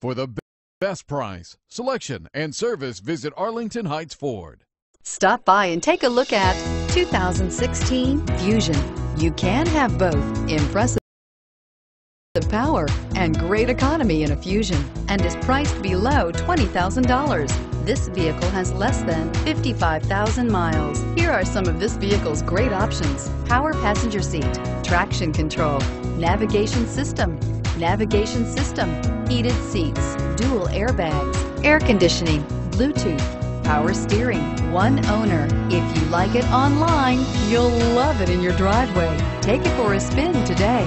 For the best price, selection, and service, visit Arlington Heights Ford. Stop by and take a look at 2016 Fusion. You can have both impressive power and great economy in a Fusion, and is priced below $20,000. This vehicle has less than 55,000 miles. Here are some of this vehicle's great options: power passenger seat, traction control, navigation system, heated seats, dual airbags, air conditioning, Bluetooth, power steering, one owner. If you like it online, you'll love it in your driveway. Take it for a spin today.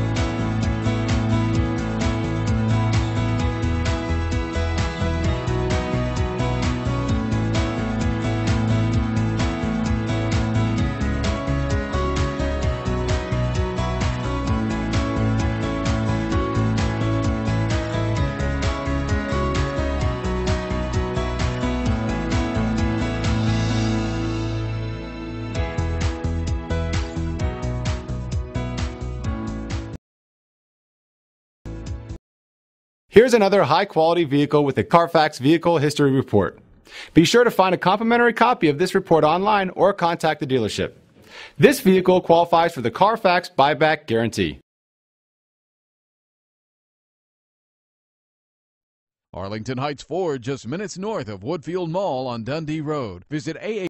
Here's another high-quality vehicle with a Carfax Vehicle History Report. Be sure to find a complimentary copy of this report online or contact the dealership. This vehicle qualifies for the Carfax Buyback Guarantee. Arlington Heights Ford, just minutes north of Woodfield Mall on Dundee Road. Visit AA